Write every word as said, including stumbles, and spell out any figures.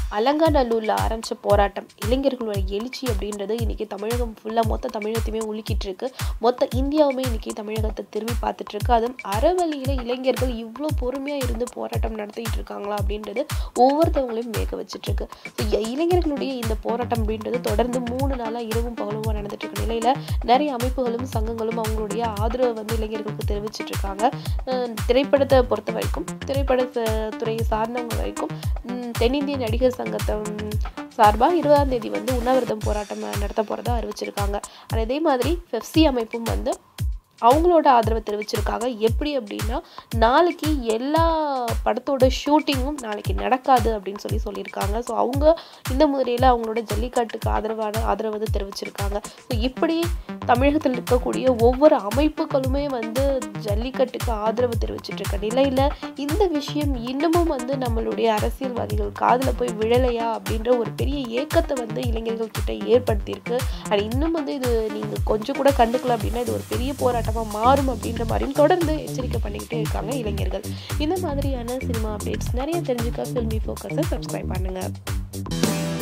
அலங்காநல்லூரில் ஆரம்பித்த போராட்டம் இளைஞர்களோட எழுச்சி அப்படின்றது இன்றைக்கி தமிழகம் ஃபுல்லாக மொத்த தமிழகத்தையுமே உலுக்கிட்டு இருக்கு. மொத்த இந்தியாவுமே இன்றைக்கி தமிழகத்தை திரும்பி பார்த்துட்ருக்கு. அதுவும் அறவழியில் இளைஞர்கள் இவ்வளோ பொறுமையாக இருந்து போராட்டம் நடத்திட்டு இருக்காங்களா அப்படின்றது ஒவ்வொருத்தவங்களையும் மேற்க வச்சுட்ருக்கு. ஸோ இளைஞர்களுடைய இந்த போராட்டம் அப்படின்றது தொடர்ந்து மூணு நாளாக இரவும் பகலுமாக நடந்துட்டு இருக்க நிலையில் நிறைய அமைப்புகளும் சங்கங்களும் அவங்களுடைய ஆதரவை வந்து இளைஞர்களுக்கு தெரிவிச்சிட்டு இருக்காங்க. திரைப்படத்தை பொறுத்த வரைக்கும் திரைப்படத்துறையை சார்ந்தவங்க வரைக்கும் தென்னிந்திய நடிகர் சங்கத்தை சார்பாக இருபதாம் தேதி வந்து உண்ணாவிரதம் போராட்டம் நடத்த போகிறதா அறிவிச்சிருக்காங்க. அதே மாதிரி பெப்சி அமைப்பும் வந்து அவங்களோட ஆதரவை தெரிவிச்சிருக்காங்க. எப்படி அப்படின்னா நாளைக்கு எல்லா படத்தோட ஷூட்டிங்கும் நாளைக்கு நடக்காது அப்படின்னு சொல்லி சொல்லியிருக்காங்க. ஸோ அவங்க இந்த முறையில் அவங்களோட ஜல்லிக்கட்டுக்கு ஆதரவான ஆதரவு வந்து தெரிவிச்சிருக்காங்க. ஸோ இப்படி தமிழகத்தில் இருக்கக்கூடிய ஒவ்வொரு அமைப்புகளுமே வந்து ஜல்லிக்கட்டுக்கு ஆதரவு தெரிவிச்சிட்டு இருக்க நிலையில் இந்த விஷயம் இன்னமும் வந்து நம்மளுடைய அரசியல்வாதிகள் காதில் போய் விழலையா அப்படின்ற ஒரு பெரிய ஏக்கத்தை வந்து இளைஞர்கள் கிட்ட ஏற்படுத்தியிருக்கு. அது இன்னும் வந்து இது நீங்கள் கொஞ்சம் கூட கண்டுக்கல அப்படின்னா இது ஒரு பெரிய போராட்டம் மாறும் அப்படின்ற மாதிரியும் தொடர்ந்து எச்சரிக்கை பண்ணிக்கிட்டே இருக்காங்க இளைஞர்கள். இந்த மாதிரியான சினிமா அப்டேட்ஸ் நிறைய தெரிஞ்சுக்க ஃபில்மி ஃபோக்கஸை சப்ஸ்கிரைப் பண்ணுங்கள்.